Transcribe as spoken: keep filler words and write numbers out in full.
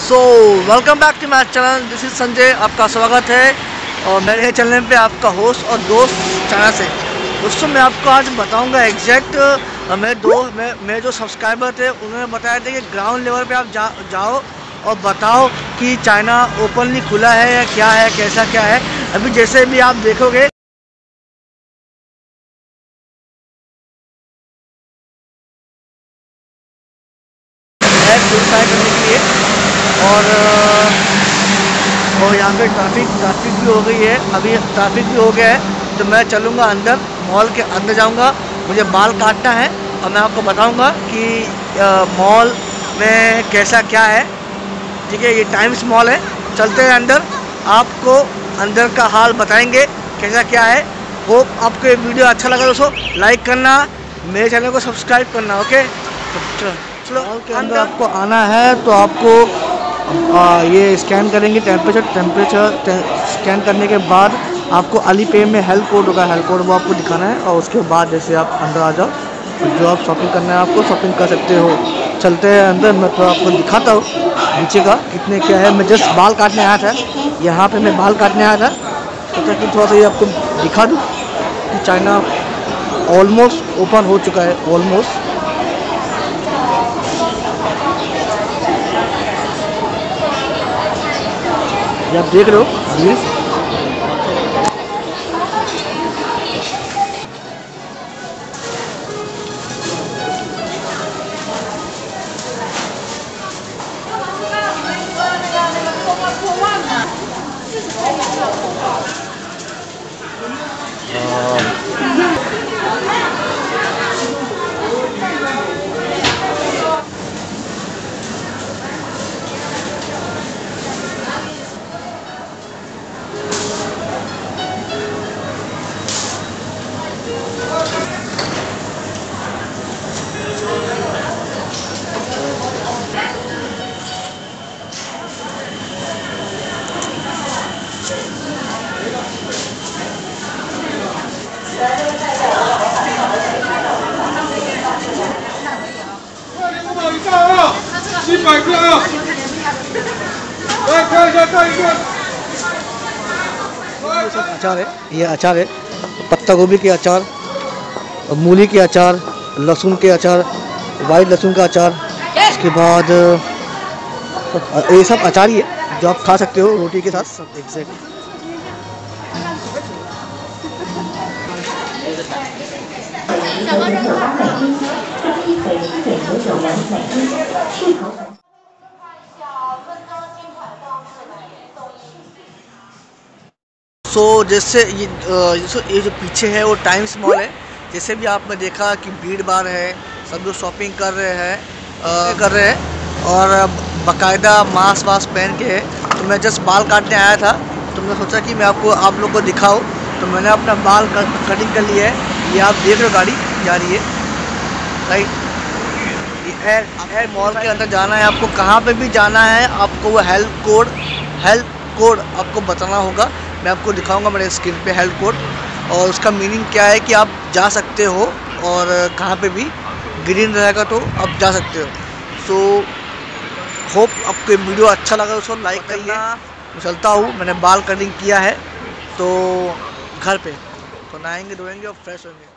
So welcome back to my channel, this is Sanjay. आपका स्वागत है और मेरे चैनल पे आपका होस्ट और दोस्त चाइना से। दोस्तों मैं आपको आज बताऊंगा एग्जैक्ट मेरे दो मैं मेरे जो सब्सक्राइबर थे उन्होंने बताया था कि ग्राउंड लेवल पे आप जा, जाओ और बताओ कि चाइना ओपनली खुला है या क्या है, कैसा क्या है। अभी जैसे भी आप देखोगे प्यूरिफाई करने के लिए और और यहाँ पे ट्रैफिक ट्रैफिक भी हो गई है। अभी ट्रैफिक भी हो गया है तो मैं चलूँगा अंदर, मॉल के अंदर जाऊँगा। मुझे बाल काटना है और मैं आपको बताऊँगा कि मॉल में कैसा क्या है। ठीक है, ये टाइम्स मॉल है। चलते हैं अंदर, आपको अंदर का हाल बताएंगे कैसा क्या है। होप आपको ये वीडियो अच्छा लगा। दोस्तों लाइक करना, मेरे चैनल को सब्सक्राइब करना। ओके, चलो चलो मॉल के अंदर आपको आना है तो आपको आ, ये स्कैन करेंगे टेम्परेचर टेम्परेचर स्कैन करने के बाद आपको अलीपे में हेल्प कोड होगा, हेल्प कोड वो आपको दिखाना है और उसके बाद जैसे आप अंदर आ जाओ, जो आप शॉपिंग करना है आपको शॉपिंग कर सकते हो। चलते हैं अंदर, मैं तो आपको दिखाता हूँ नीचे का कितने क्या है। मैं जस्ट बाल काटने आया था, यहाँ पे मैं बाल काटने आया था तो कि थोड़ा सा ये आपको दिखा दूँ कि चाइना ऑलमोस्ट ओपन हो चुका है। ऑलमोस्ट आप देख रहे हो प्लीज। अचार है, ये अचार है पत्ता गोभी के अचार, मूली के अचार, लहसुन के अचार, वाइट लहसुन का अचार। इसके बाद ये सब अचार ही है जो आप खा सकते हो रोटी के साथ सब एग्जैक्ट। सो so, जैसे ये ये जो पीछे है वो टाइम्स मॉल है। जैसे भी आपने देखा कि भीड़ भाड़ है, सब लोग शॉपिंग कर रहे हैं कर रहे हैं और बाकायदा मास्क वास्क पहन के है। तो मैं जस्ट बाल काटने आया था तो मैं सोचा कि मैं आपको आप लोग को दिखाऊं, तो मैंने अपना बाल कटिंग कर लिया है। ये आप देख रहे हो गाड़ी जा रही है, राइट। ये है मॉल के अंदर जाना है आपको, कहाँ पे भी जाना है आपको वो हेल्प कोड हेल्प कोड आपको बताना होगा। मैं आपको दिखाऊंगा मेरे स्क्रीन पे हेल्प कोड, और उसका मीनिंग क्या है कि आप जा सकते हो और कहाँ पे भी ग्रीन रहेगा तो आप जा सकते हो। सो होप आपको वीडियो अच्छा लगा दोस्तों, लाइक करिए। मैं चलता हूँ, मैंने बाल कटिंग किया है तो घर पे तो नहाएंगे धोएंगे और फ्रेश होंगे।